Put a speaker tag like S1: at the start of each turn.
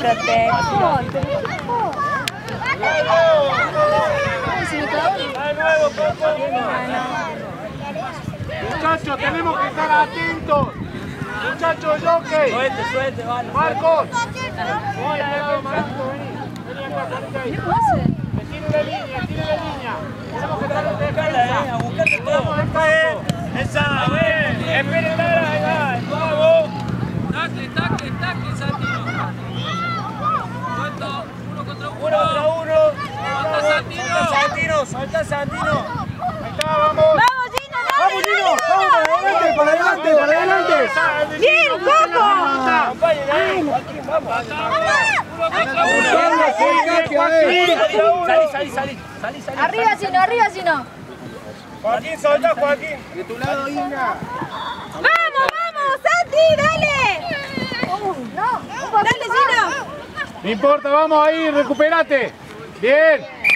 S1: protección.
S2: Muchachos, tenemos que estar atentos. Muchachos, jockey.
S3: Suelte, vale.
S2: Marcos. Tire la línea. Tenemos que estar en defensa.
S3: A buscarte todo. Esa, esperen, Lara, vamos. Taque, Santino. Suelto, uno contra uno. Suelta Santino.
S2: Ahí está, vamos.
S1: ¡Vamos, Gino!
S2: ¡Vamos, Gino! ¡Vamos, para adelante!
S1: ¡Bien, Coco!
S3: Salí.
S1: Arriba, Gino.
S2: Joaquín, soltá, Joaquín. De tu lado, Inga.
S1: ¡Vamos, Santi! ¡Dale! ¡No! ¡Dale, Gino!
S2: No importa, vamos ahí, recuperate. Bien.